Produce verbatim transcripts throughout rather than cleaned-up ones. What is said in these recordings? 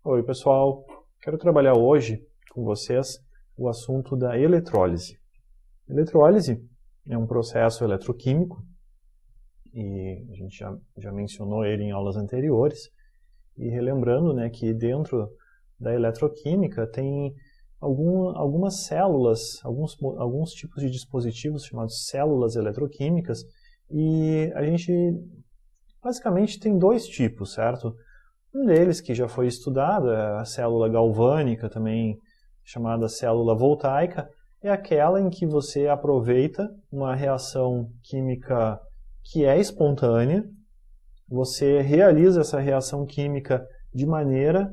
Oi pessoal, quero trabalhar hoje com vocês o assunto da eletrólise. Eletrólise é um processo eletroquímico e a gente já, já mencionou ele em aulas anteriores. E relembrando, né, que dentro da eletroquímica tem algum, algumas células, alguns, alguns tipos de dispositivos chamados células eletroquímicas, e a gente basicamente tem dois tipos, certo? Um deles que já foi estudado é a célula galvânica, também chamada célula voltaica, é aquela em que você aproveita uma reação química que é espontânea, você realiza essa reação química de maneira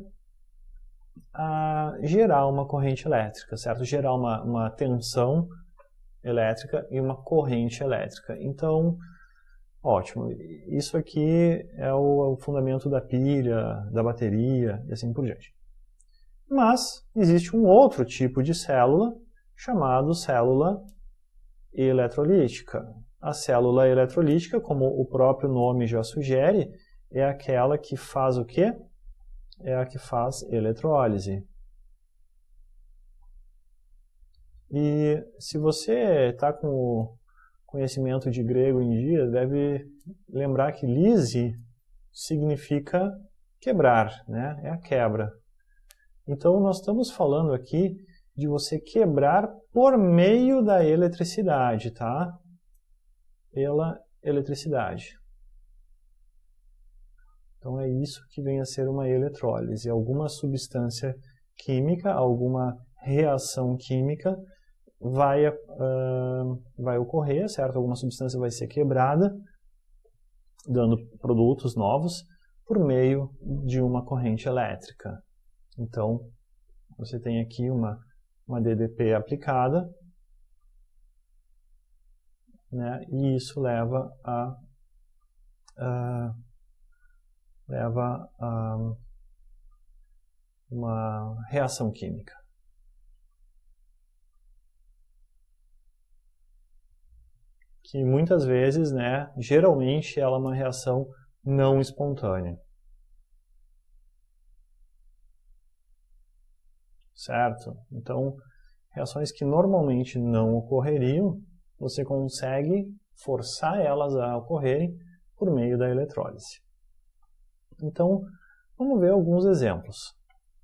a gerar uma corrente elétrica, certo? Gerar uma, uma tensão elétrica e uma corrente elétrica. Então, ótimo. Isso aqui é o, é o fundamento da pilha, da bateria e assim por diante. Mas existe um outro tipo de célula chamado célula eletrolítica. A célula eletrolítica, como o próprio nome já sugere, é aquela que faz o quê? É a que faz eletrólise. E se você está com o conhecimento de grego em dia, deve lembrar que lise significa quebrar, né? É a quebra. Então nós estamos falando aqui de você quebrar por meio da eletricidade, tá? Pela eletricidade. Então é isso que vem a ser uma eletrólise. Alguma substância química, alguma reação química vai, uh, vai ocorrer, certo? Alguma substância vai ser quebrada, dando produtos novos, por meio de uma corrente elétrica. Então, você tem aqui uma, uma D D P aplicada, né? E isso leva a, a leva a uma reação química. Que muitas vezes, né, geralmente ela é uma reação não espontânea. Certo? Então, reações que normalmente não ocorreriam, você consegue forçar elas a ocorrerem por meio da eletrólise. Então, vamos ver alguns exemplos.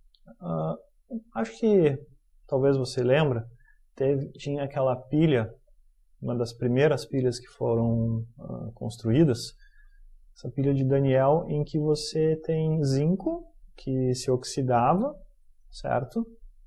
Uh, acho que, talvez você lembre, teve, tinha aquela pilha, uma das primeiras pilhas que foram uh, construídas, essa pilha de Daniell, em que você tem zinco que se oxidava, certo?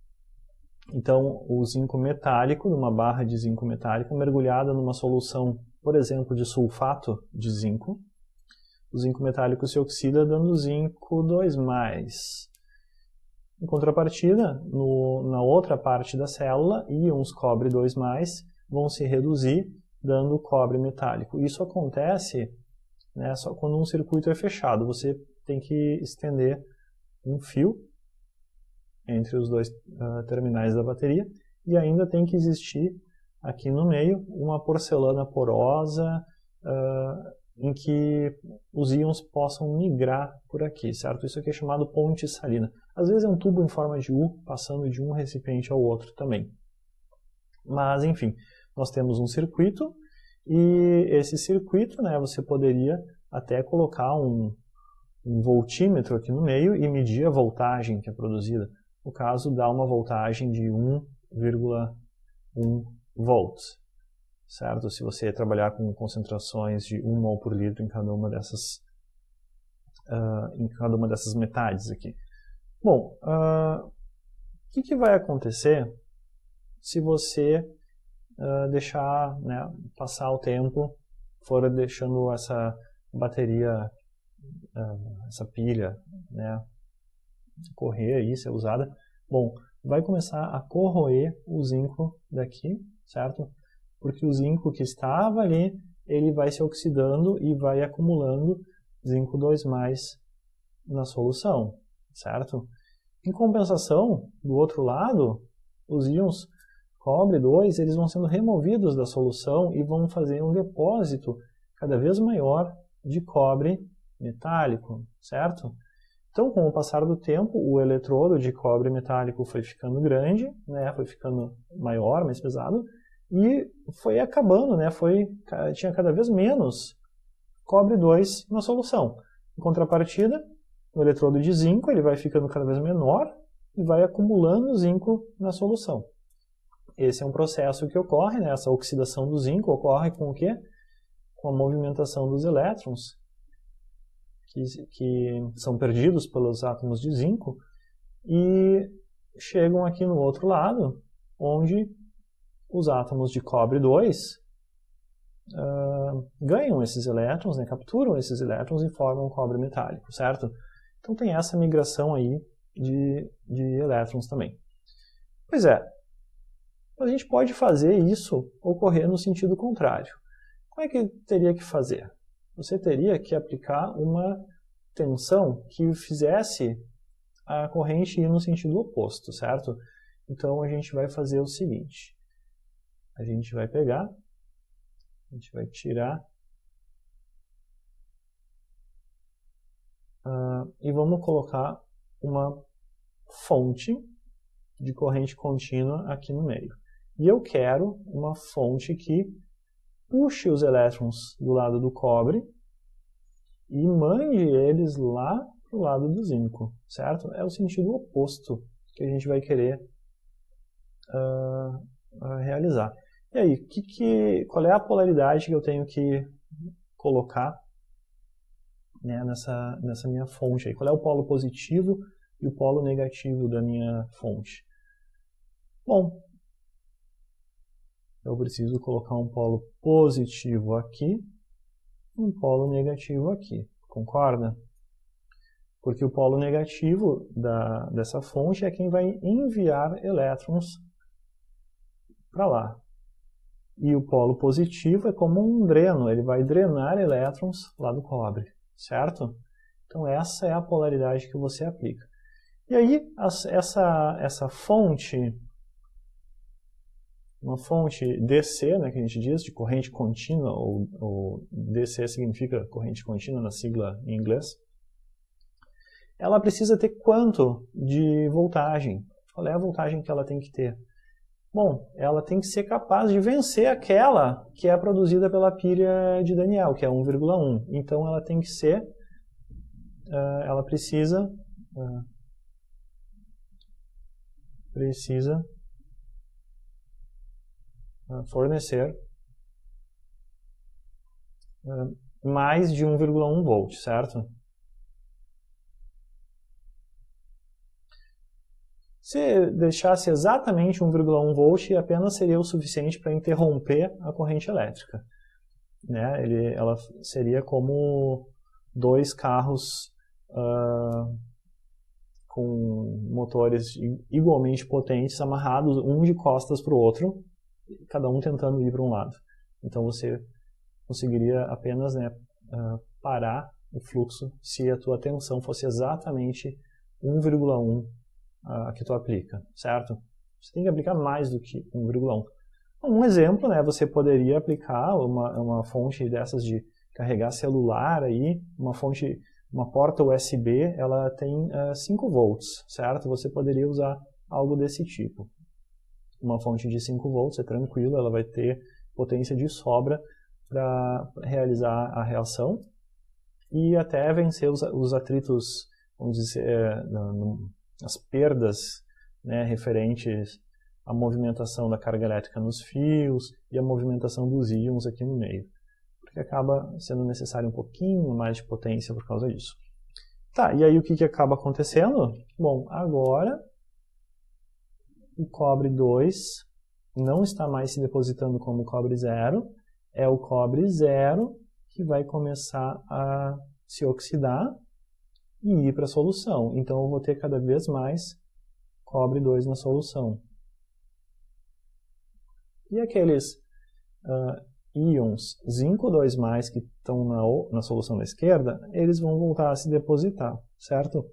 Então, o zinco metálico, numa barra de zinco metálico, mergulhada numa solução, por exemplo, de sulfato de zinco, o zinco metálico se oxida dando zinco dois mais. Em contrapartida, no, na outra parte da célula, íons cobre dois mais vão se reduzir dando cobre metálico. Isso acontece, né, só quando um circuito é fechado. Você tem que estender um fio entre os dois uh, terminais da bateria e ainda tem que existir aqui no meio uma porcelana porosa uh, em que os íons possam migrar por aqui, certo? Isso aqui é chamado ponte salina. Às vezes é um tubo em forma de U passando de um recipiente ao outro também. Mas, enfim, nós temos um circuito e esse circuito, né, você poderia até colocar um, um voltímetro aqui no meio e medir a voltagem que é produzida. No caso, dá uma voltagem de um vírgula um volts. Certo? Se você trabalhar com concentrações de um mol por litro em cada uma dessas, uh, em cada uma dessas metades aqui. Bom, uh, o que, que vai acontecer se você uh, deixar, né, passar o tempo, for deixando essa bateria, uh, essa pilha, né, correr aí, ser usada? Bom, vai começar a corroer o zinco daqui, certo? Porque o zinco que estava ali, ele vai se oxidando e vai acumulando zinco dois mais na solução, certo? Em compensação, do outro lado, os íons cobre dois, eles vão sendo removidos da solução e vão fazer um depósito cada vez maior de cobre metálico, certo? Então, com o passar do tempo, o eletrodo de cobre metálico foi ficando grande, né, foi ficando maior, mais pesado, e foi acabando, né, foi, tinha cada vez menos cobre dois na solução. Em contrapartida, o eletrodo de zinco ele vai ficando cada vez menor e vai acumulando zinco na solução. Esse é um processo que ocorre, né, essa oxidação do zinco ocorre com o quê? Com a movimentação dos elétrons, que, que são perdidos pelos átomos de zinco, e chegam aqui no outro lado, onde os átomos de cobre dois uh, ganham esses elétrons, né, capturam esses elétrons e formam cobre metálico, certo? Então tem essa migração aí de, de elétrons também. Pois é, a gente pode fazer isso ocorrer no sentido contrário. Como é que teria que fazer? Você teria que aplicar uma tensão que fizesse a corrente ir no sentido oposto, certo? Então a gente vai fazer o seguinte. A gente vai pegar, a gente vai tirar uh, e vamos colocar uma fonte de corrente contínua aqui no meio. E eu quero uma fonte que puxe os elétrons do lado do cobre e mande eles lá para o lado do zinco, certo? É o sentido oposto que a gente vai querer uh, uh, realizar. E aí, que que, qual é a polaridade que eu tenho que colocar, né, nessa, nessa minha fonte aí? Qual é o polo positivo e o polo negativo da minha fonte? Bom, eu preciso colocar um polo positivo aqui e um polo negativo aqui, concorda? Porque o polo negativo da, dessa fonte é quem vai enviar elétrons para lá. E o polo positivo é como um dreno, ele vai drenar elétrons lá do cobre, certo? Então essa é a polaridade que você aplica. E aí, essa, essa fonte, uma fonte D C, né, que a gente diz, de corrente contínua, ou, ou D C significa corrente contínua na sigla em inglês, ela precisa ter quanto de voltagem? Qual é a voltagem que ela tem que ter? Bom, ela tem que ser capaz de vencer aquela que é produzida pela pilha de Daniell, que é um vírgula um. Então ela tem que ser, uh, ela precisa, uh, precisa uh, fornecer uh, mais de um vírgula um volt, certo? Se deixasse exatamente um vírgula um volt, apenas seria o suficiente para interromper a corrente elétrica. Né? Ele, ela seria como dois carros uh, com motores igualmente potentes, amarrados um de costas para o outro, cada um tentando ir para um lado. Então você conseguiria apenas, né, uh, parar o fluxo se a tua tensão fosse exatamente um vírgula um Uh, que tu aplica, certo? Você tem que aplicar mais do que um vírgula um. Um exemplo, né, você poderia aplicar uma, uma fonte dessas de carregar celular aí, uma fonte, uma porta U S B, ela tem uh, cinco volts, certo? Você poderia usar algo desse tipo. Uma fonte de cinco volts é tranquilo, ela vai ter potência de sobra para realizar a reação e até vencer os, os atritos, vamos dizer, é, no, no, as perdas, né, referentes à movimentação da carga elétrica nos fios e a movimentação dos íons aqui no meio, porque acaba sendo necessário um pouquinho mais de potência por causa disso. Tá, e aí o que, que acaba acontecendo? Bom, agora o cobre dois não está mais se depositando como cobre zero, é o cobre zero que vai começar a se oxidar e ir para a solução. Então eu vou ter cada vez mais cobre dois na solução. E aqueles uh, íons zinco dois mais que estão na, na solução da esquerda, eles vão voltar a se depositar, certo?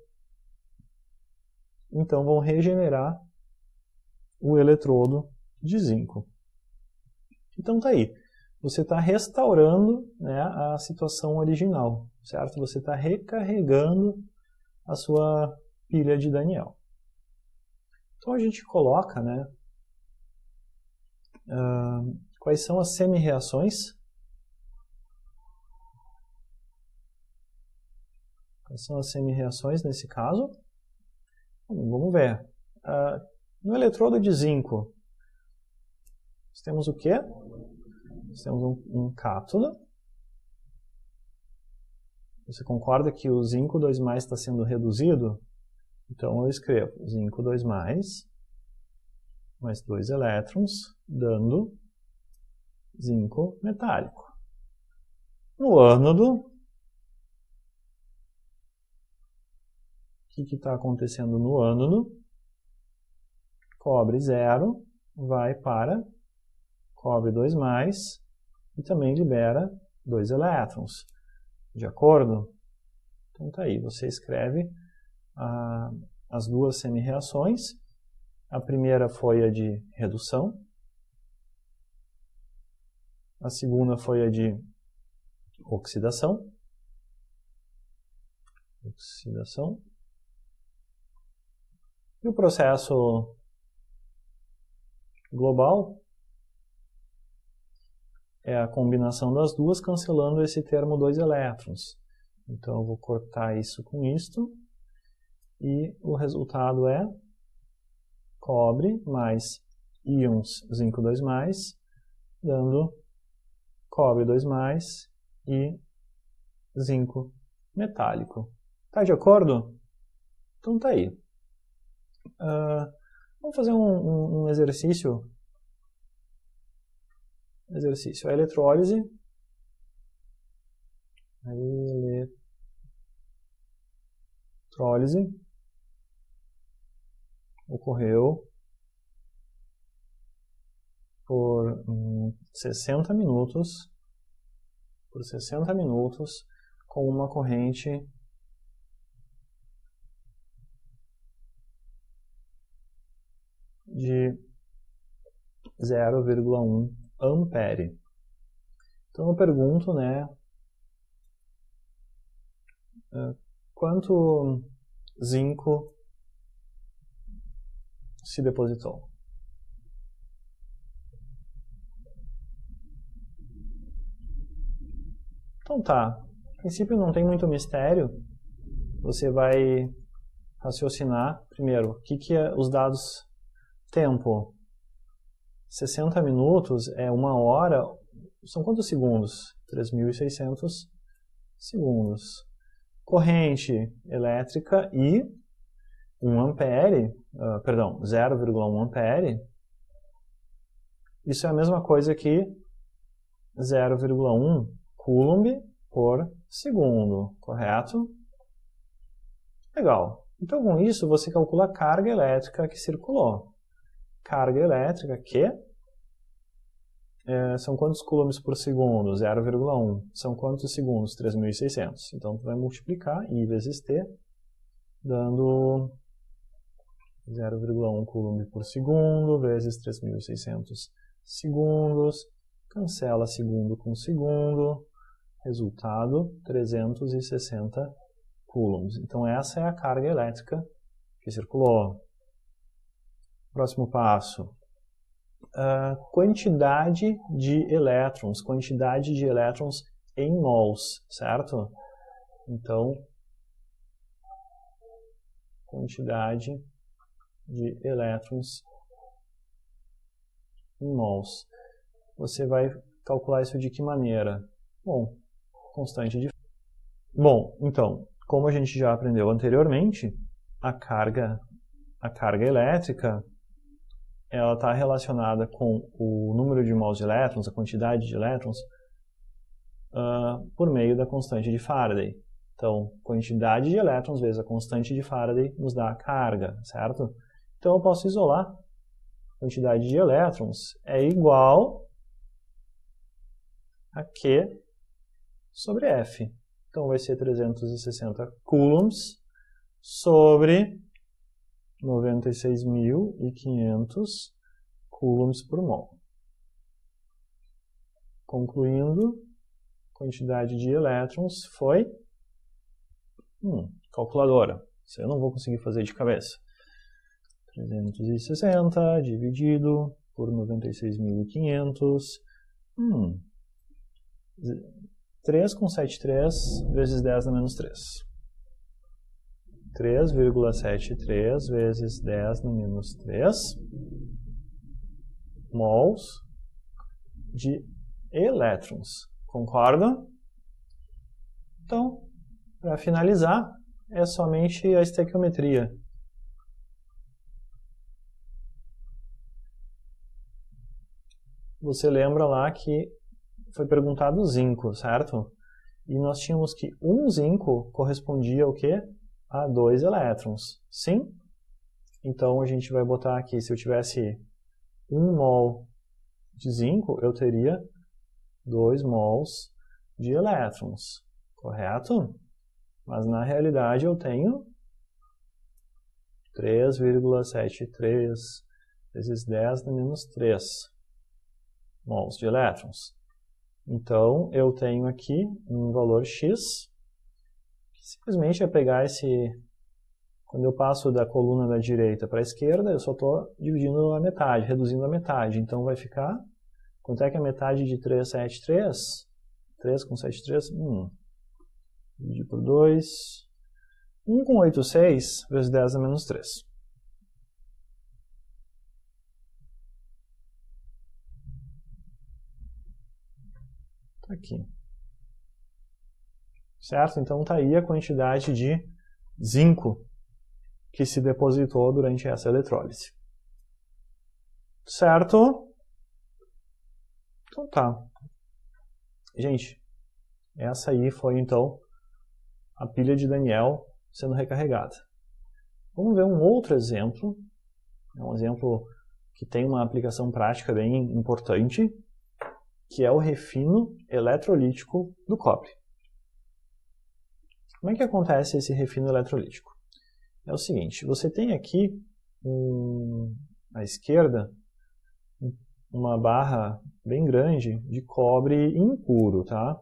Então vão regenerar o eletrodo de zinco. Então tá aí. Você está restaurando, né, a situação original, certo? Você está recarregando a sua pilha de Daniell. Então a gente coloca, né, uh, quais são as semi-reações. Quais são as semi-reações nesse caso? Bom, vamos ver. Uh, no eletrodo de zinco, nós temos o quê? Nós temos um, um cátodo. Você concorda que o zinco dois mais está sendo reduzido? Então eu escrevo zinco dois mais, mais dois elétrons, dando zinco metálico. No ânodo, o que está acontecendo no ânodo? Cobre zero vai para cobre dois mais e também libera dois elétrons. De acordo? Então tá aí, você escreve ah, as duas semi-reações. A primeira foi a de redução. A segunda foi a de oxidação. Oxidação. E o processo global é a combinação das duas, cancelando esse termo dois elétrons. Então eu vou cortar isso com isto. E o resultado é cobre mais íons zinco dois mais, dando cobre dois mais e zinco metálico. Tá de acordo? Então tá aí. Uh, vamos fazer um, um, um exercício. Exercício. A eletrólise. A eletrólise ocorreu por hum, sessenta minutos, por sessenta minutos, com uma corrente de zero vírgula um ampere. Então eu pergunto, né, quanto zinco se depositou? Então tá, a princípio não tem muito mistério. Você vai raciocinar primeiro, o que que é os dados tempo? sessenta minutos é uma hora, são quantos segundos? três mil e seiscentos segundos. Corrente elétrica I, um ampere, uh, perdão, zero vírgula um ampere, isso é a mesma coisa que zero vírgula um coulomb por segundo, correto? Legal. Então com isso você calcula a carga elétrica que circulou. Carga elétrica que é, são quantos coulombs por segundo? zero vírgula um. São quantos segundos? três mil e seiscentos. Então tu vai multiplicar I vezes T, dando zero vírgula um coulomb por segundo vezes três mil e seiscentos segundos. Cancela segundo com segundo. Resultado, trezentos e sessenta coulombs. Então essa é a carga elétrica que circulou. Próximo passo. Uh, quantidade de elétrons. Quantidade de elétrons em mols, certo? Então, quantidade de elétrons em mols. Você vai calcular isso de que maneira? Bom, constante de... Bom, então, como a gente já aprendeu anteriormente, a carga, a carga elétrica ela está relacionada com o número de mols de elétrons, a quantidade de elétrons, uh, por meio da constante de Faraday. Então, quantidade de elétrons vezes a constante de Faraday nos dá a carga, certo? Então eu posso isolar. Quantidade de elétrons é igual a Q sobre F. Então vai ser trezentos e sessenta coulombs sobre noventa e seis mil e quinhentos coulombs por mol. Concluindo, quantidade de elétrons foi... Hum, calculadora. Isso eu não vou conseguir fazer de cabeça. trezentos e sessenta dividido por noventa e seis mil e quinhentos. Hum. três vírgula setenta e três vezes dez na menos três. três vírgula setenta e três vezes dez na menos três mols de elétrons. Concorda? Então, para finalizar, é somente a estequiometria. Você lembra lá que foi perguntado zinco, certo? E nós tínhamos que um zinco correspondia ao quê? A dois elétrons. Sim? Então a gente vai botar aqui, se eu tivesse um mol de zinco, eu teria dois mols de elétrons. Correto? Mas na realidade eu tenho três vírgula setenta e três vezes dez na menos três mols de elétrons. Então, eu tenho aqui um valor x, que simplesmente é pegar esse... Quando eu passo da coluna da direita para a esquerda, eu só estou dividindo a metade, reduzindo a metade. Então, vai ficar... Quanto é que é a metade de trezentos e setenta e três? três com setenta e três? Hum. Dividir por dois. um com oitenta e seis vezes dez a menos três. Tá aqui. Certo? Então está aí a quantidade de zinco que se depositou durante essa eletrólise. Certo? Então tá. Gente, essa aí foi então a pilha de Daniel sendo recarregada. Vamos ver um outro exemplo. É um exemplo que tem uma aplicação prática bem importante, que é o refino eletrolítico do cobre. Como é que acontece esse refino eletrolítico? É o seguinte, você tem aqui um, à esquerda uma barra bem grande de cobre impuro, tá?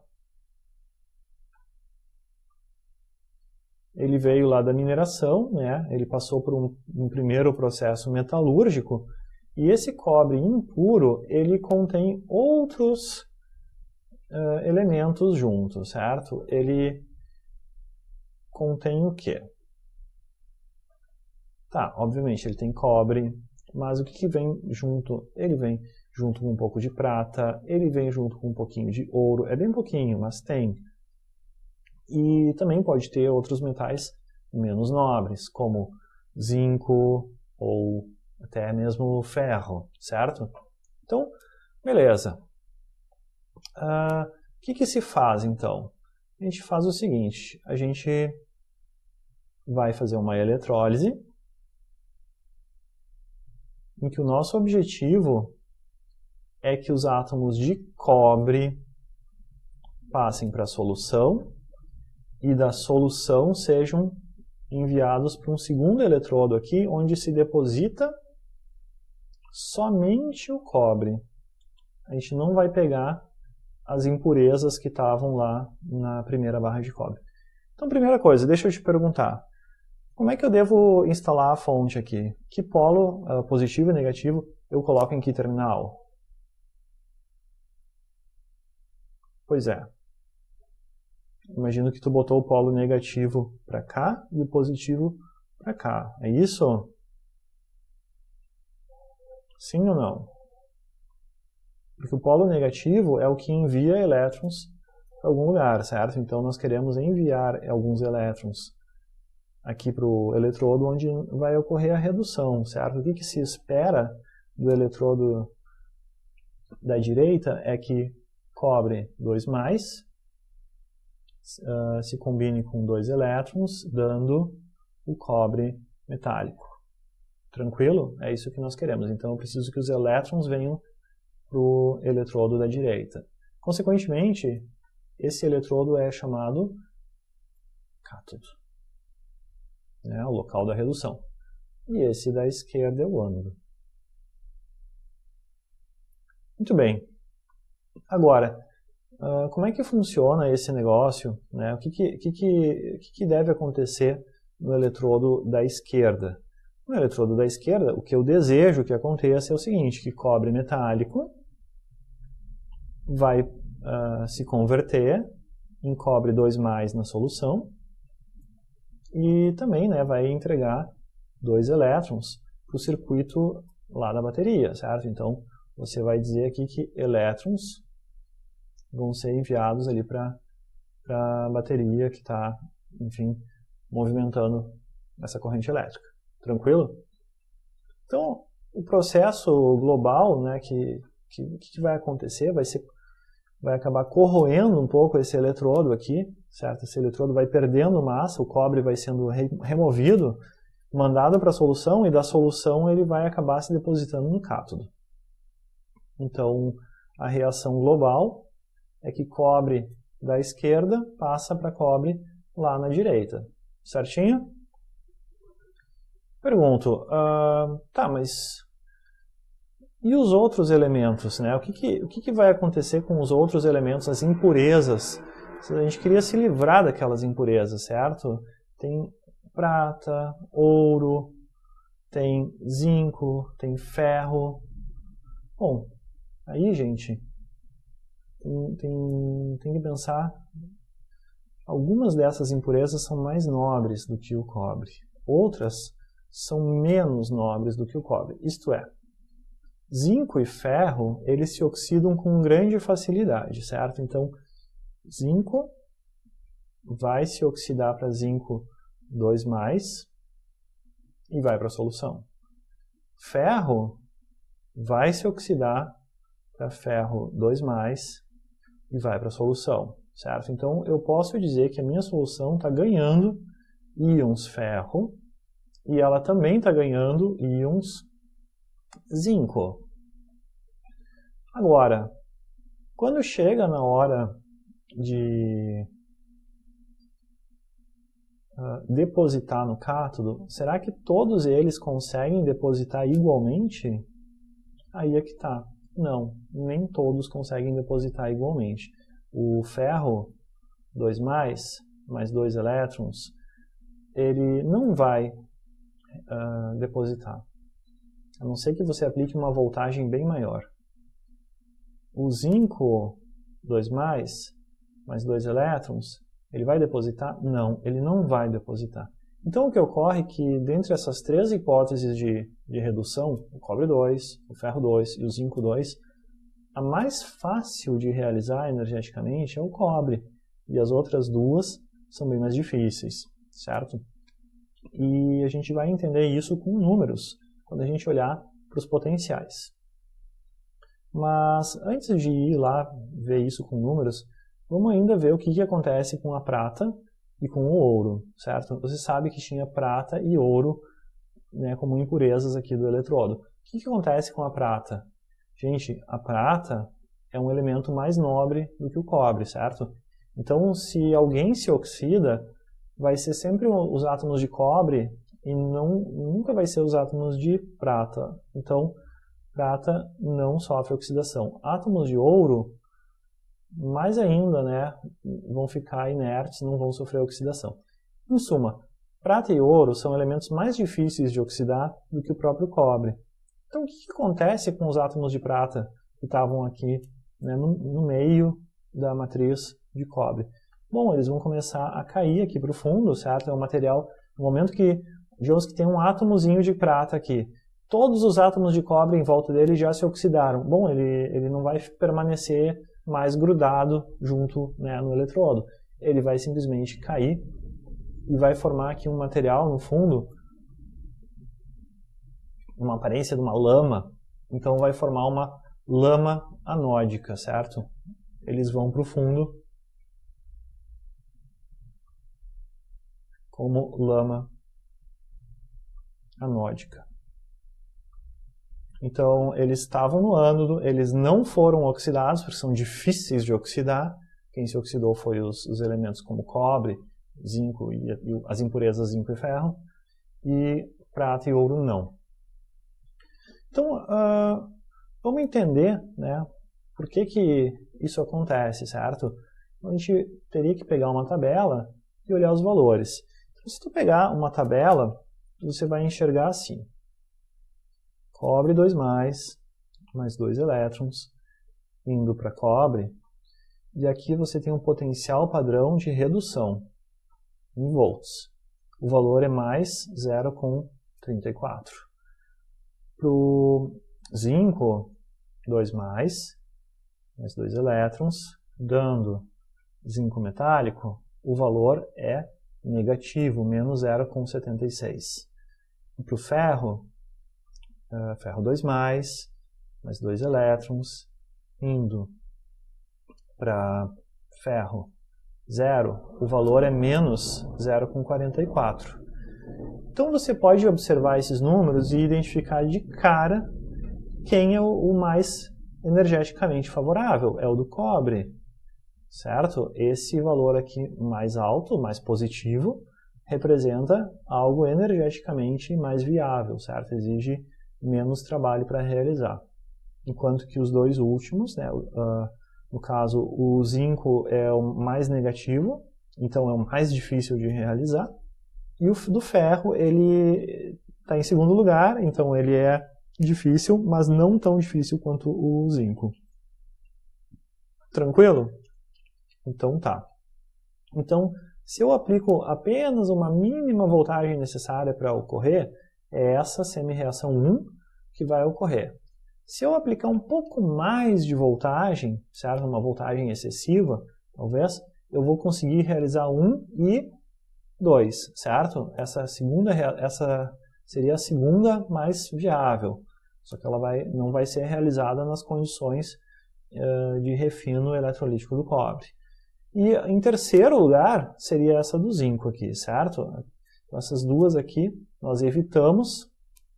Ele veio lá da mineração, né? Ele passou por um, um primeiro processo metalúrgico, e esse cobre impuro, ele contém outros uh, elementos juntos, certo? Ele contém o quê? Tá, obviamente ele tem cobre, mas o que, que vem junto? Ele vem junto com um pouco de prata, ele vem junto com um pouquinho de ouro, é bem pouquinho, mas tem. E também pode ter outros metais menos nobres, como zinco ou até mesmo ferro, certo? Então, beleza. Uh, o que, que se faz então? A gente faz o seguinte, a gente vai fazer uma eletrólise em que o nosso objetivo é que os átomos de cobre passem para a solução e da solução sejam enviados para um segundo eletrodo aqui, onde se deposita somente o cobre. A gente não vai pegar as impurezas que estavam lá na primeira barra de cobre. Então, primeira coisa, deixa eu te perguntar. Como é que eu devo instalar a fonte aqui? Que polo uh, positivo e negativo eu coloco em que terminal? Pois é. Imagino que tu botou o polo negativo para cá e o positivo para cá. É isso? Sim ou não? Porque o polo negativo é o que envia elétrons para algum lugar, certo? Então nós queremos enviar alguns elétrons aqui para o eletrodo onde vai ocorrer a redução, certo? O que, que se espera do eletrodo da direita é que cobre dois mais, uh, se combine com dois elétrons, dando o cobre metálico. Tranquilo? É isso que nós queremos. Então eu preciso que os elétrons venham para o eletrodo da direita. Consequentemente, esse eletrodo é chamado cátodo, né, o local da redução. E esse da esquerda é o ânodo. Muito bem. Agora, uh, como é que funciona esse negócio? Né? O que, que, que, que, que deve acontecer no eletrodo da esquerda. No eletrodo da esquerda, o que eu desejo que aconteça é o seguinte, que cobre metálico vai uh, se converter em cobre dois mais na solução e também, né, vai entregar dois elétrons para o circuito lá da bateria, certo? Então, você vai dizer aqui que elétrons vão ser enviados ali para a bateria que está, enfim, movimentando essa corrente elétrica. Tranquilo? Então, o processo global, né, que, que, que vai acontecer, vai, ser, vai acabar corroendo um pouco esse eletrodo aqui, certo? Esse eletrodo vai perdendo massa, o cobre vai sendo re, removido, mandado para a solução, e da solução ele vai acabar se depositando no cátodo. Então, a reação global é que cobre da esquerda passa para cobre lá na direita. Certinho? Pergunto, uh, tá, mas e os outros elementos, né? O que que, o que que vai acontecer com os outros elementos, as impurezas? A gente queria se livrar daquelas impurezas, certo? Tem prata, ouro, tem zinco, tem ferro. Bom, aí, gente, tem, tem, tem que pensar, algumas dessas impurezas são mais nobres do que o cobre. Outras são menos nobres do que o cobre. Isto é, zinco e ferro, eles se oxidam com grande facilidade, certo? Então, zinco vai se oxidar para zinco dois mais e vai para a solução. Ferro vai se oxidar para ferro dois mais e vai para a solução, certo? Então, eu posso dizer que a minha solução está ganhando íons ferro e ela também está ganhando íons zinco. Agora, quando chega na hora de uh, depositar no cátodo, será que todos eles conseguem depositar igualmente? Aí é que está. Não, nem todos conseguem depositar igualmente. O ferro dois mais, mais dois elétrons, ele não vai uh, depositar. A não ser que você aplique uma voltagem bem maior. O zinco dois mais, mais dois elétrons, ele vai depositar? Não, ele não vai depositar. Então o que ocorre é que, dentre essas três hipóteses de, de redução, o cobre dois, o ferro dois e o zinco dois, a mais fácil de realizar energeticamente é o cobre, e as outras duas são bem mais difíceis, certo? E a gente vai entender isso com números, quando a gente olhar para os potenciais. Mas antes de ir lá ver isso com números, vamos ainda ver o que, que acontece com a prata e com o ouro, certo? Você sabe que tinha prata e ouro, né, como impurezas aqui do eletrodo. O que, que acontece com a prata? Gente, a prata é um elemento mais nobre do que o cobre, certo? Então, se alguém se oxida, vai ser sempre os átomos de cobre e não, nunca vai ser os átomos de prata. Então, prata não sofre oxidação. Átomos de ouro, mais ainda, né, vão ficar inertes, não vão sofrer oxidação. Em suma, prata e ouro são elementos mais difíceis de oxidar do que o próprio cobre. Então, o que, que acontece com os átomos de prata que estavam aqui, né, no, no meio da matriz de cobre? Bom, eles vão começar a cair aqui para o fundo, certo? É um material, no momento que, digamos que tem um átomozinho de prata aqui, todos os átomos de cobre em volta dele já se oxidaram. Bom, ele, ele não vai permanecer mais grudado junto, né, no eletrodo. Ele vai simplesmente cair e vai formar aqui um material no fundo, uma aparência de uma lama. Então vai formar uma lama anódica, certo? Eles vão para o fundo como lama anódica. Então, eles estavam no ânodo, eles não foram oxidados, porque são difíceis de oxidar. Quem se oxidou foi os, os elementos como cobre, zinco e, e as impurezas zinco e ferro, e prata e ouro não. Então, uh, vamos entender, né, por que que isso acontece, certo? A gente teria que pegar uma tabela e olhar os valores. Se tu pegar uma tabela, você vai enxergar assim. Cobre dois mais, mais dois elétrons, indo para cobre. E aqui você tem um potencial padrão de redução em volts. O valor é mais zero vírgula trinta e quatro. Para o zinco, dois mais, mais dois elétrons, dando zinco metálico, o valor é negativo, menos zero vírgula setenta e seis. Para o ferro, uh, ferro dois mais, mais dois elétrons, indo para ferro zero, o valor é menos zero vírgula quarenta e quatro. Então você pode observar esses números e identificar de cara quem é o mais energeticamente favorável. É o do cobre, certo? Esse valor aqui mais alto, mais positivo, representa algo energeticamente mais viável, certo? Exige menos trabalho para realizar. Enquanto que os dois últimos, né, uh, no caso o zinco é o mais negativo, então é o mais difícil de realizar, e o do ferro ele está em segundo lugar, então ele é difícil, mas não tão difícil quanto o zinco. Tranquilo? Então tá. Então, se eu aplico apenas uma mínima voltagem necessária para ocorrer, é essa semi-reação um que vai ocorrer. Se eu aplicar um pouco mais de voltagem, certo? Uma voltagem excessiva, talvez, eu vou conseguir realizar um e dois, certo? Essa segunda, essa seria a segunda mais viável, só que ela vai, não vai ser realizada nas condições uh, de refino eletrolítico do cobre. E em terceiro lugar seria essa do zinco aqui, certo? Então, essas duas aqui nós evitamos,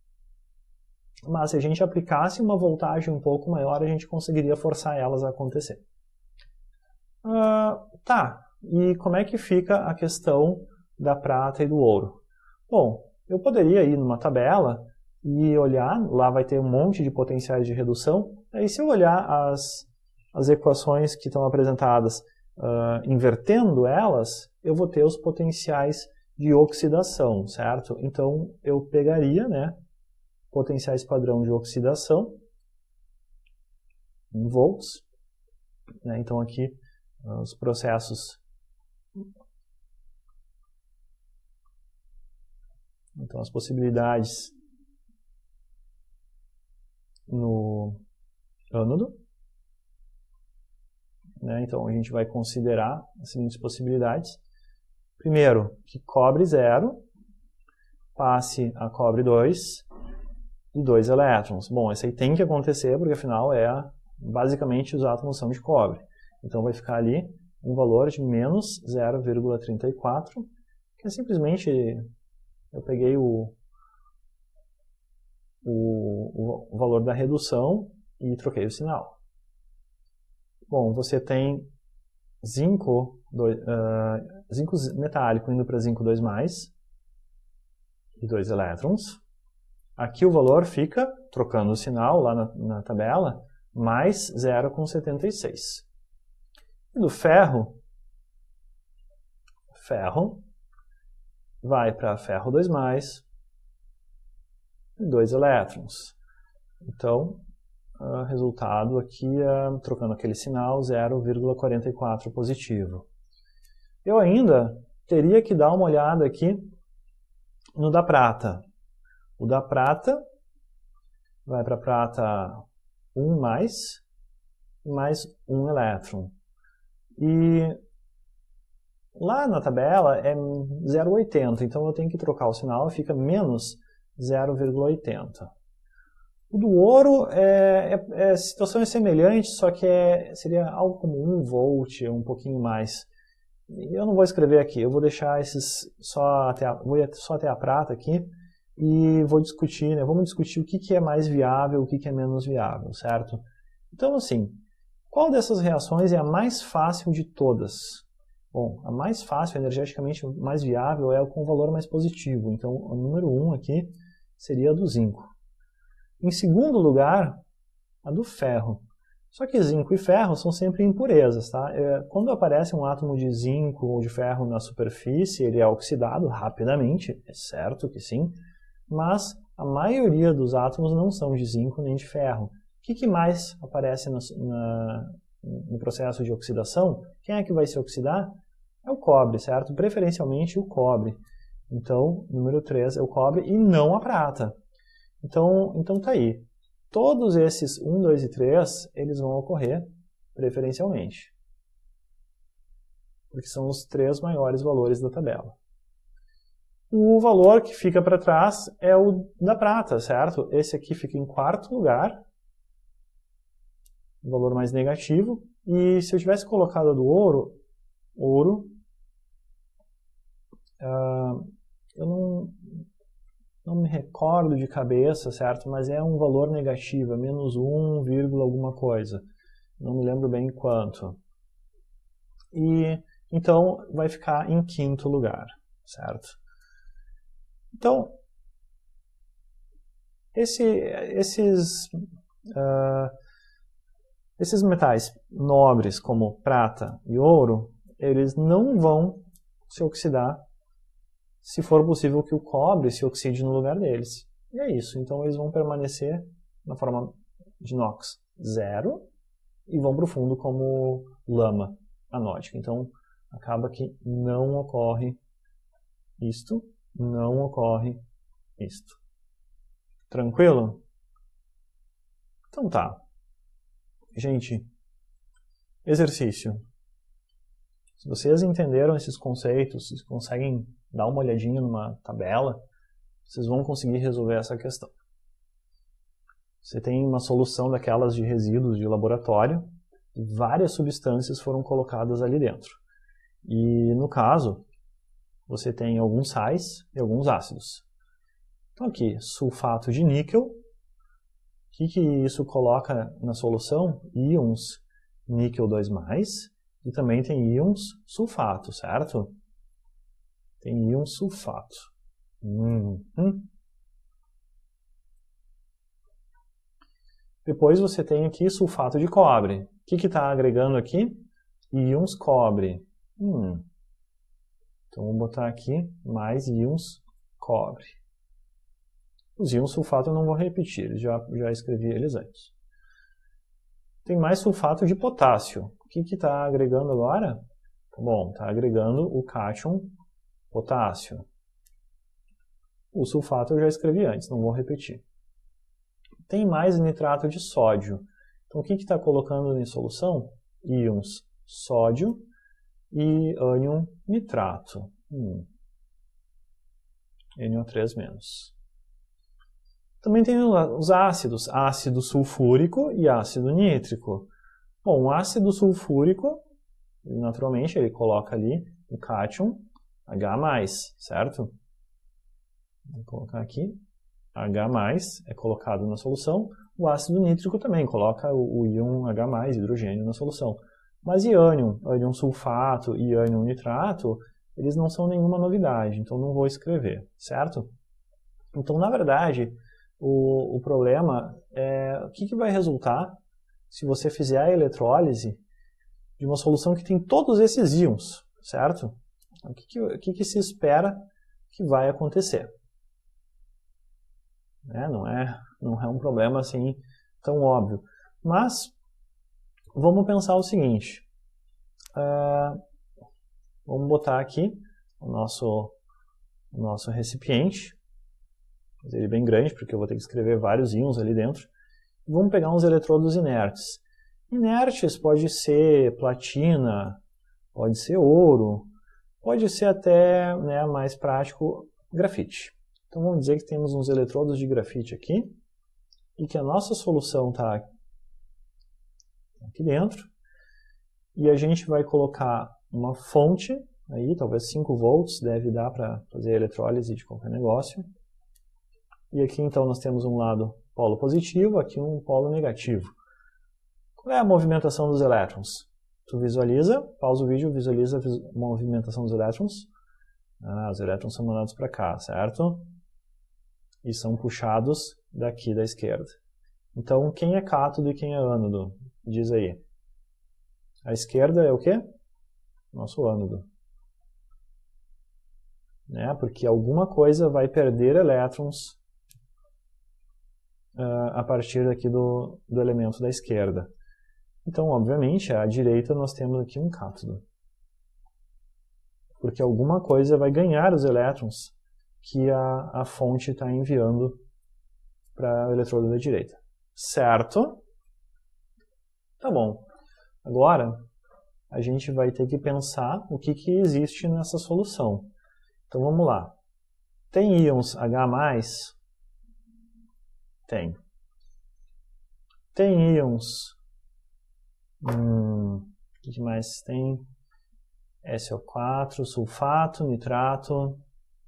mas se a gente aplicasse uma voltagem um pouco maior, a gente conseguiria forçar elas a acontecer. Uh, tá, e como é que fica a questão da prata e do ouro? Bom, eu poderia ir numa tabela e olhar, lá vai ter um monte de potenciais de redução, aí se eu olhar as, as equações que estão apresentadas, uh, invertendo elas, eu vou ter os potenciais de oxidação, certo? Então eu pegaria, né, potenciais padrão de oxidação em volts, né, então aqui uh, os processos. Então, as possibilidades no ânodo, né? Então, a gente vai considerar as seguintes possibilidades. Primeiro, que cobre zero passe a cobre dois e dois elétrons. Bom, isso aí tem que acontecer, porque afinal é basicamente os átomos são de cobre. Então, vai ficar ali um valor de menos zero vírgula trinta e quatro, que é simplesmente... Eu peguei o, o, o valor da redução e troquei o sinal. Bom, você tem zinco, dois, uh, zinco metálico indo para zinco dois mais e dois elétrons. Aqui o valor fica, trocando o sinal lá na, na tabela, mais zero vírgula setenta e seis. E do ferro, ferro vai para ferro dois mais e dois elétrons. Então, o resultado aqui é, trocando aquele sinal, zero vírgula quarenta e quatro positivo. Eu ainda teria que dar uma olhada aqui no da prata. O da prata vai para prata um mais, mais um elétron. E lá na tabela é zero vírgula oitenta, então eu tenho que trocar o sinal e fica menos zero vírgula oitenta. O do ouro é, é, é situações semelhantes, só que é, seria algo como um volt, um pouquinho mais. Eu não vou escrever aqui, eu vou deixar esses só até a, vou só até a prata aqui e vou discutir, né, vamos discutir o que, que é mais viável, o que, que é menos viável, certo? Então, assim, qual dessas reações é a mais fácil de todas? Bom, a mais fácil, energeticamente mais viável, é o com valor mais positivo. Então, o número um aqui seria a do zinco. Em segundo lugar, a do ferro. Só que zinco e ferro são sempre impurezas, tá? Quando aparece um átomo de zinco ou de ferro na superfície, ele é oxidado rapidamente, é certo que sim, mas a maioria dos átomos não são de zinco nem de ferro. O que, que mais aparece na, na, no processo de oxidação? Quem é que vai se oxidar? É o cobre, certo? Preferencialmente o cobre. Então, número três é o cobre e não a prata. Então, então tá aí. Todos esses um, dois e três, eles vão ocorrer preferencialmente. Porque são os três maiores valores da tabela. O valor que fica para trás é o da prata, certo? Esse aqui fica em quarto lugar, o valor mais negativo. E se eu tivesse colocado a do ouro, ouro, uh, eu não... não me recordo de cabeça, certo? Mas é um valor negativo, é menos um, alguma coisa. Não me lembro bem quanto. E então vai ficar em quinto lugar, certo? Então, esse, esses, uh, esses metais nobres, como prata e ouro, eles não vão se oxidar se for possível que o cobre se oxide no lugar deles. E é isso. Então eles vão permanecer na forma de inox zero e vão para o fundo como lama anódica. Então acaba que não ocorre isto, não ocorre isto. Tranquilo? Então tá. Gente, exercício. Se vocês entenderam esses conceitos, vocês conseguem dar uma olhadinha numa tabela, vocês vão conseguir resolver essa questão. Você tem uma solução daquelas de resíduos de laboratório, e várias substâncias foram colocadas ali dentro. E no caso, você tem alguns sais e alguns ácidos. Então aqui, sulfato de níquel. O que, que isso coloca na solução? Íons níquel dois mais, e também tem íons sulfato, certo? Tem íon sulfato. Hum, hum. Depois você tem aqui sulfato de cobre. O que está agregando aqui? Íons cobre. Hum. Então vou botar aqui mais íons cobre. Os íons sulfato eu não vou repetir, já, já escrevi eles antes. Tem mais sulfato de potássio. O que está agregando agora? Bom, está agregando o cátion potássio. O sulfato eu já escrevi antes, não vou repetir. Tem mais nitrato de sódio. Então o que está colocando em solução? Íons sódio e ânion nitrato. Hum. N O três menos. Também tem os ácidos, ácido sulfúrico e ácido nítrico. Bom, o ácido sulfúrico, naturalmente, ele coloca ali o cátion H mais, certo? Vou colocar aqui, H mais é colocado na solução. O ácido nítrico também coloca o, o íon H mais, hidrogênio, na solução. Mas e ânion, ânion sulfato e ânion nitrato, eles não são nenhuma novidade, então não vou escrever, certo? Então, na verdade, o, o problema é o que, que vai resultar se você fizer a eletrólise de uma solução que tem todos esses íons, certo? O que, que, o que, que se espera que vai acontecer? É, não, é, não é um problema assim tão óbvio. Mas vamos pensar o seguinte. Uh, vamos botar aqui o nosso, o nosso recipiente. Fazer ele bem grande, porque eu vou ter que escrever vários íons ali dentro. Vamos pegar uns eletrodos inertes. Inertes pode ser platina, pode ser ouro, pode ser até, né, mais prático, grafite. Então vamos dizer que temos uns eletrodos de grafite aqui e que a nossa solução está aqui dentro e a gente vai colocar uma fonte, aí, talvez cinco volts, deve dar para fazer a eletrólise de qualquer negócio. E aqui então nós temos um lado polo positivo, aqui um polo negativo. Qual é a movimentação dos elétrons? Tu visualiza, pausa o vídeo, visualiza a movimentação dos elétrons. Ah, os elétrons são mandados para cá, certo? E são puxados daqui da esquerda. Então, quem é cátodo e quem é ânodo? Diz aí. A esquerda é o quê? Nosso ânodo. Né? Porque alguma coisa vai perder elétrons uh, a partir aqui do, do elemento da esquerda. Então, obviamente, à direita nós temos aqui um cátodo. Porque alguma coisa vai ganhar os elétrons que a, a fonte está enviando para o eletrodo da direita. Certo? Tá bom. Agora, a gente vai ter que pensar o que, que existe nessa solução. Então, vamos lá. Tem íons H mais? Tem. Tem íons... Hum, o que mais tem? S O quatro, sulfato, nitrato. O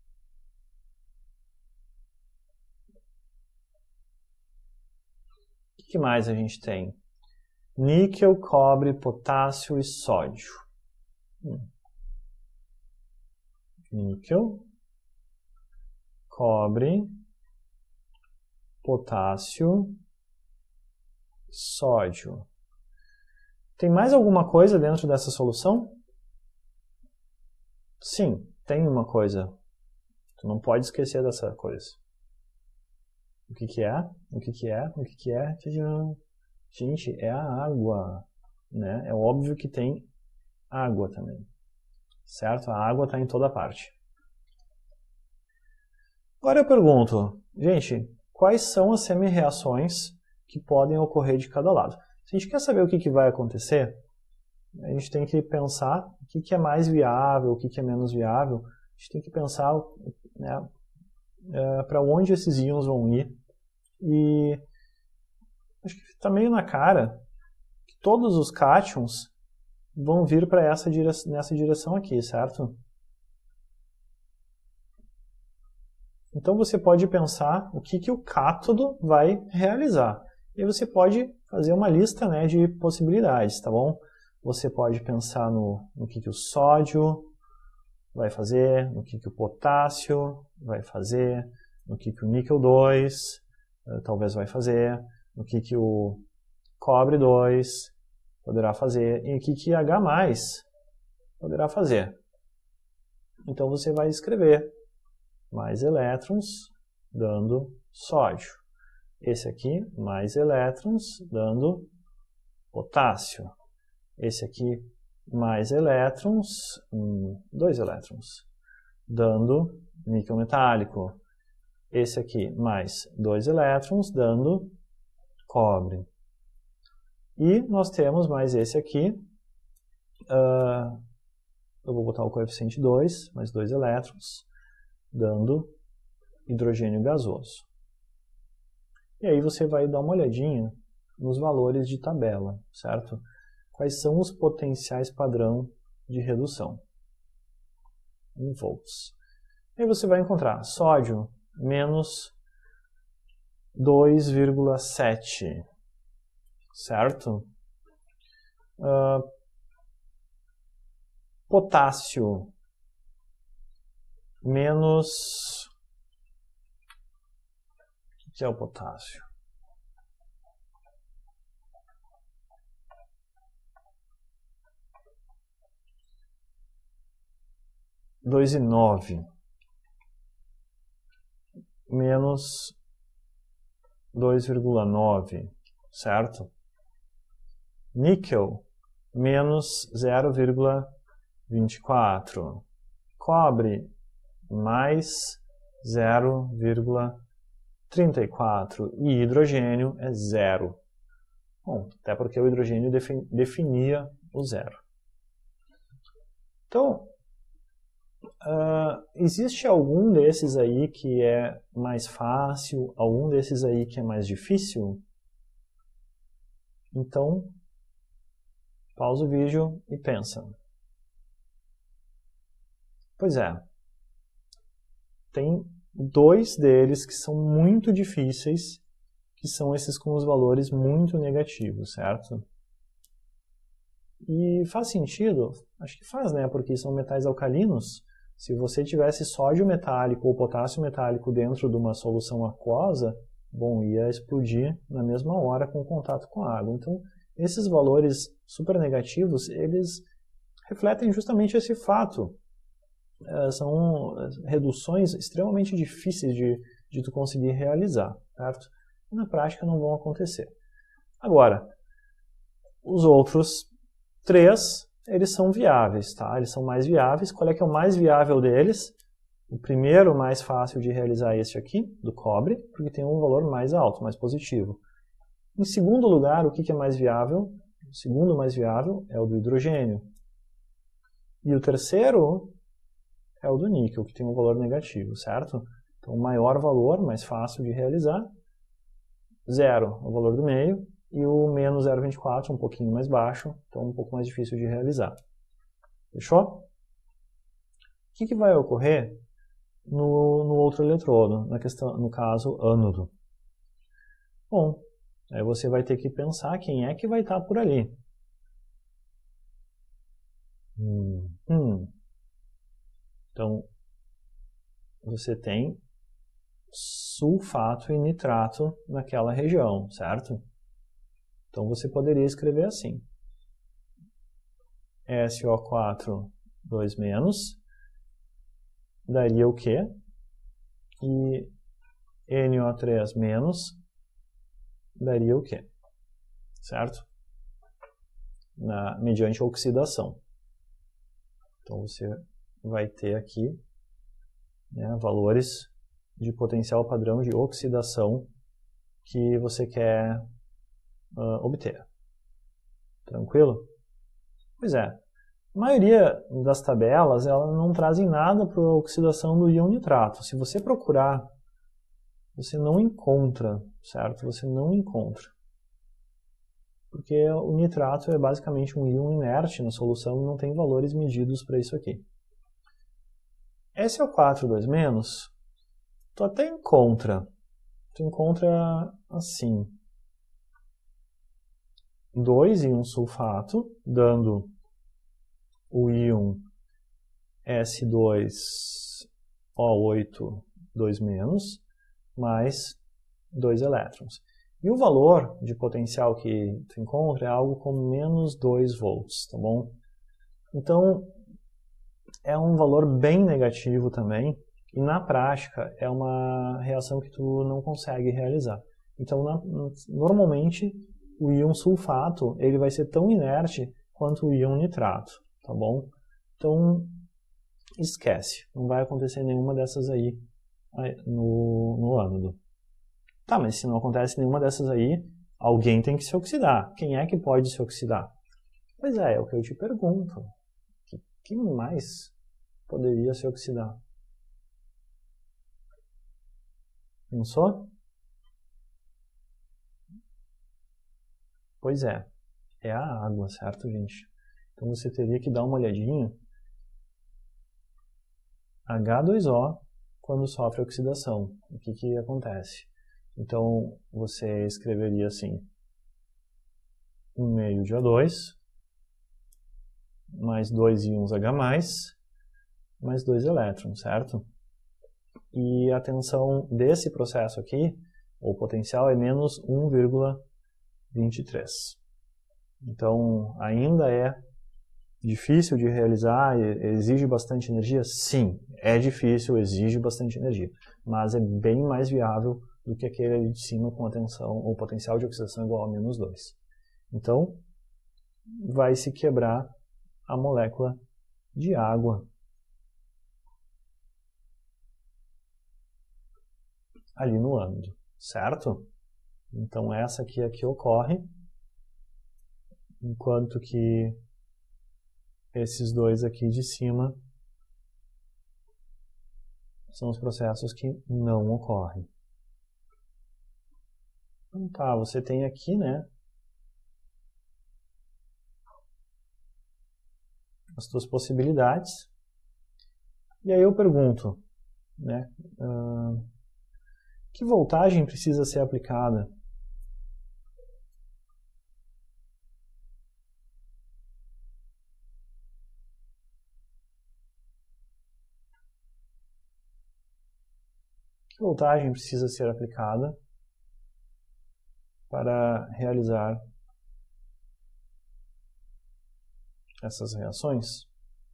que mais a gente tem? Níquel, cobre, potássio e sódio. Hum. Níquel, cobre, potássio, sódio. Tem mais alguma coisa dentro dessa solução? Sim, tem uma coisa. Tu não pode esquecer dessa coisa. O que que é? O que que é? O que que é? Gente, é a água, né? É óbvio que tem água também, certo? A água está em toda parte. Agora eu pergunto, gente, quais são as semi-reações que podem ocorrer de cada lado? Se a gente quer saber o que que vai acontecer, a gente tem que pensar o que que é mais viável, o que que é menos viável. A gente tem que pensar, né, é, para onde esses íons vão ir. E acho que está meio na cara que todos os cátions vão vir para essa direção, nessa direção aqui, certo? Então você pode pensar o que que o cátodo vai realizar. E você pode fazer uma lista, né, de possibilidades, tá bom? Você pode pensar no, no que que o sódio vai fazer, no que que o potássio vai fazer, no que que o níquel dois uh, talvez vai fazer, no que que o cobre dois poderá fazer e o que que H mais poderá fazer. Então você vai escrever mais elétrons dando sódio. Esse aqui, mais elétrons dando potássio. Esse aqui, mais elétrons, um, dois elétrons, dando níquel metálico. Esse aqui, mais dois elétrons, dando cobre. E nós temos mais esse aqui, uh, eu vou botar o coeficiente dois, mais dois elétrons, dando hidrogênio gasoso. E aí você vai dar uma olhadinha nos valores de tabela, certo? Quais são os potenciais padrão de redução em volts. Aí você vai encontrar sódio menos dois vírgula sete, certo? Uh, potássio menos... O que é o potássio? dois vírgula nove menos dois vírgula nove, certo? Níquel menos zero vírgula vinte e quatro. Cobre mais zero vírgula trinta e quatro. E hidrogênio é zero. Bom, até porque o hidrogênio definia o zero. Então, uh, existe algum desses aí que é mais fácil, algum desses aí que é mais difícil? Então, pausa o vídeo e pensa. Pois é, tem dois deles que são muito difíceis, que são esses com os valores muito negativos, certo? E faz sentido? Acho que faz, né? Porque são metais alcalinos. Se você tivesse sódio metálico ou potássio metálico dentro de uma solução aquosa, bom, ia explodir na mesma hora com contato com a água. Então, esses valores super negativos, eles refletem justamente esse fato. Uh, são reduções extremamente difíceis de, de tu conseguir realizar, certo? E na prática não vão acontecer. Agora, os outros três, eles são viáveis, tá? Eles são mais viáveis. Qual é que é o mais viável deles? O primeiro mais fácil de realizar é este aqui, do cobre, porque tem um valor mais alto, mais positivo. Em segundo lugar, o que que é mais viável? O segundo mais viável é o do hidrogênio. E o terceiro é o do níquel, que tem um valor negativo, certo? Então, o maior valor, mais fácil de realizar, zero é o valor do meio, e o menos zero vírgula vinte e quatro, um pouquinho mais baixo, então um pouco mais difícil de realizar. Fechou? O que que vai ocorrer no, no outro eletrodo, na questão, no caso, ânodo? Bom, aí você vai ter que pensar quem é que vai estar por ali. Hum, hum. Então, você tem sulfato e nitrato naquela região, certo? Então você poderia escrever assim: S O quatro dois menos daria o quê? E N O três menos daria o quê? Certo? Na, mediante a oxidação. Então você vai ter aqui, né, valores de potencial padrão de oxidação que você quer uh, obter. Tranquilo? Pois é. A maioria das tabelas ela não trazem nada para a oxidação do íon nitrato. Se você procurar, você não encontra, certo? Você não encontra. Porque o nitrato é basicamente um íon inerte na solução e não tem valores medidos para isso aqui. S O quatro dois menos, tu até encontra. Tu encontra assim: dois íons sulfato, dando o íon S dois O oito dois menos, mais dois elétrons. E o valor de potencial que tu encontra é algo como menos dois volts, tá bom? Então, é um valor bem negativo também, e na prática é uma reação que tu não consegue realizar. Então, na, normalmente, o íon sulfato ele vai ser tão inerte quanto o íon nitrato, tá bom? Então, esquece, não vai acontecer nenhuma dessas aí no, no ânodo. Tá, mas se não acontece nenhuma dessas aí, alguém tem que se oxidar. Quem é que pode se oxidar? Pois é, é o que eu te pergunto. Que, que mais poderia se oxidar? Pensou? Pois é, é a água, certo, gente? Então você teria que dar uma olhadinha. H dois O, quando sofre oxidação, o que que acontece? Então você escreveria assim: um meio de O dois, mais dois íons H+, mais dois elétrons, certo? E a tensão desse processo aqui, o potencial, é menos um vírgula vinte e três. Então, ainda é difícil de realizar, exige bastante energia? Sim, é difícil, exige bastante energia, mas é bem mais viável do que aquele ali de cima com a tensão, ou potencial de oxidação igual a menos dois. Então, vai se quebrar a molécula de água ali no ânodo, certo? Então essa aqui é a que ocorre, enquanto que esses dois aqui de cima são os processos que não ocorrem. Então tá, você tem aqui, né, as suas possibilidades. E aí eu pergunto, né, uh, que voltagem precisa ser aplicada? Que voltagem precisa ser aplicada para realizar essas reações.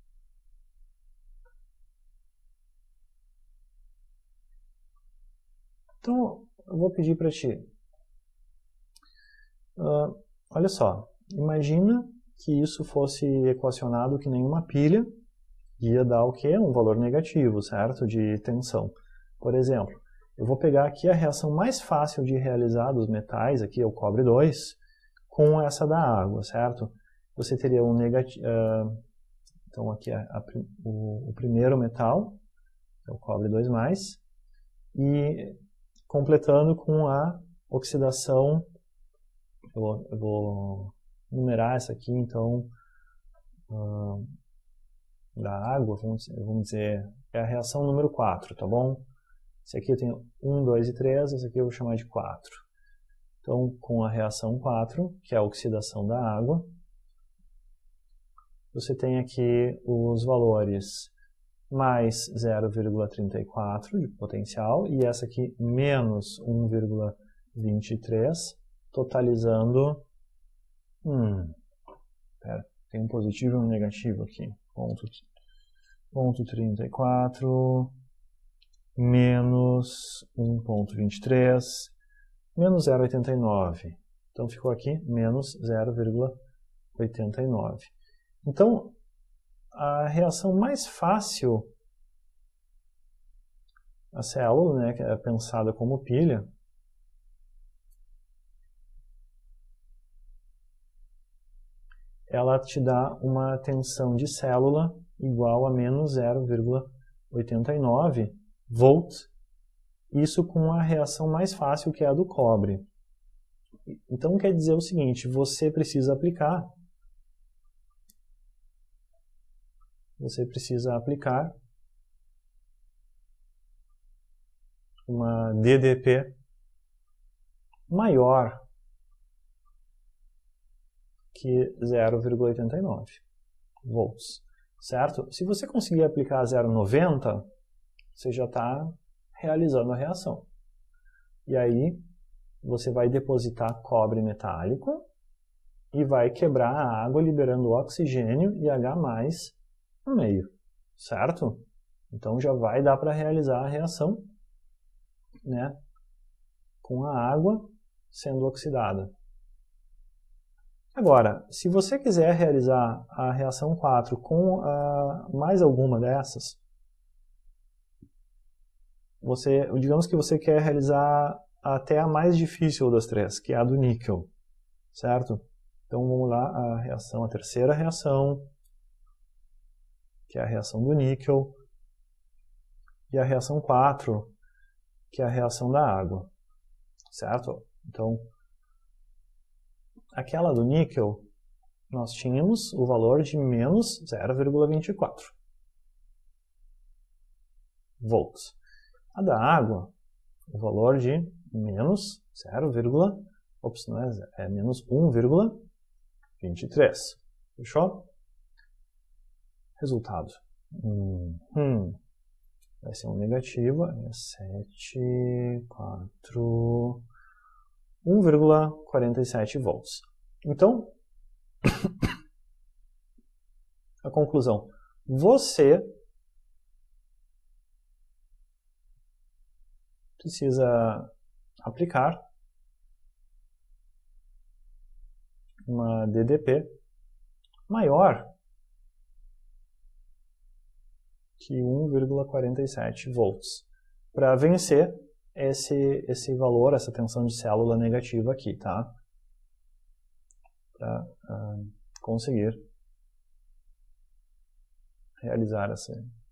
Então, eu vou pedir para ti, uh, olha só, imagina que isso fosse equacionado que nem uma pilha, ia dar o quê? Um valor negativo, certo? De tensão. Por exemplo, eu vou pegar aqui a reação mais fácil de realizar dos metais, aqui é o cobre dois, com essa da água, certo? Você teria um negativo, uh, então aqui é a, o, o primeiro metal, é o cobre dois mais, e completando com a oxidação, eu vou, eu vou numerar essa aqui, então, uh, da água, vamos, vamos dizer, é a reação número quatro, tá bom? Esse aqui eu tenho um, dois e três, esse aqui eu vou chamar de quatro. Então, com a reação quatro, que é a oxidação da água, você tem aqui os valores mais zero vírgula trinta e quatro de potencial e essa aqui menos um vírgula vinte e três, totalizando... Hum, pera, tem um positivo e um negativo aqui. Ponto, ponto trinta e quatro menos um vírgula vinte e três menos zero vírgula oitenta e nove. Então ficou aqui menos zero vírgula oitenta e nove. Então, a reação mais fácil, a célula, né, que é pensada como pilha, ela te dá uma tensão de célula igual a menos zero vírgula oitenta e nove volts, isso com a reação mais fácil, que é a do cobre. Então quer dizer o seguinte, você precisa aplicar você precisa aplicar uma D D P maior que zero vírgula oitenta e nove volts, certo? Se você conseguir aplicar zero vírgula noventa, você já está realizando a reação. E aí você vai depositar cobre metálico e vai quebrar a água liberando oxigênio e H mais no meio, certo? Então já vai dar para realizar a reação, né, com a água sendo oxidada. Agora, se você quiser realizar a reação quatro com a, mais alguma dessas, você, digamos que você quer realizar até a mais difícil das três, que é a do níquel, certo? Então vamos lá, a reação, a terceira reação, que é a reação do níquel, e a reação quatro, que é a reação da água, certo? Então, aquela do níquel, nós tínhamos o valor de menos zero vírgula vinte e quatro volts. A da água, o valor de menos zero, ops, não é, é menos um vírgula vinte e três. Fechou? Resultado. Hum, hum. Vai ser um negativo, é sete, quatro, um vírgula quarenta e sete volts. Então, a conclusão. Você precisa aplicar uma D D P maior que um vírgula quarenta e sete volts para vencer esse, esse valor, essa tensão de célula negativa aqui, tá? Para uh, conseguir realizar essa.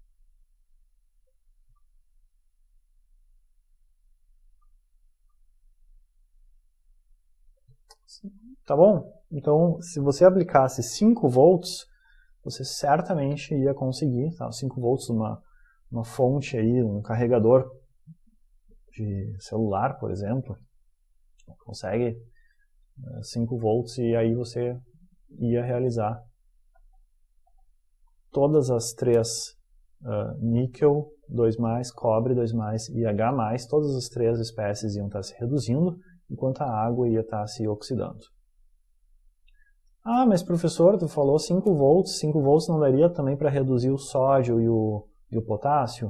Tá bom? Então, se você aplicasse cinco volts, você certamente ia conseguir, tá? cinco volts numa uma fonte aí, um carregador de celular, por exemplo, consegue cinco volts e aí você ia realizar todas as três, uh, níquel dois mais, cobre dois mais e H mais, todas as três espécies iam estar se reduzindo, enquanto a água ia estar se oxidando. Ah, mas professor, tu falou cinco volts, cinco volts não daria também para reduzir o sódio e o, e o potássio?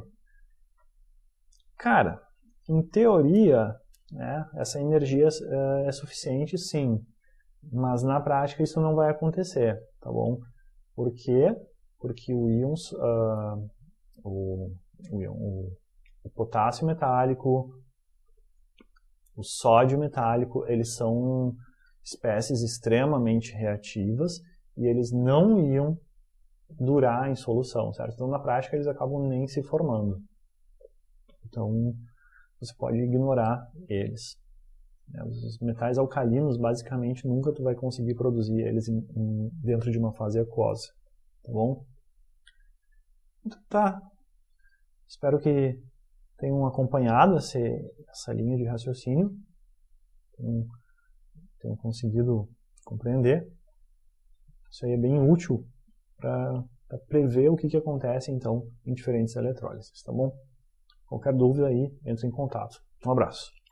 Cara, em teoria, né, essa energia é, é suficiente sim, mas na prática isso não vai acontecer, tá bom? Por quê? Porque o íons, uh, o, o, o potássio metálico, o sódio metálico, eles são espécies extremamente reativas e eles não iam durar em solução, certo? Então, na prática, eles acabam nem se formando. Então, você pode ignorar eles. Os metais alcalinos, basicamente, nunca tu vai conseguir produzir eles em, em, dentro de uma fase aquosa, tá bom? Então, tá. Espero que tenham acompanhado esse, essa linha de raciocínio, tenham, tenham conseguido compreender. Isso aí é bem útil para prever o que, que acontece, então, em diferentes eletrólises, tá bom? Qualquer dúvida aí, entre em contato. Um abraço.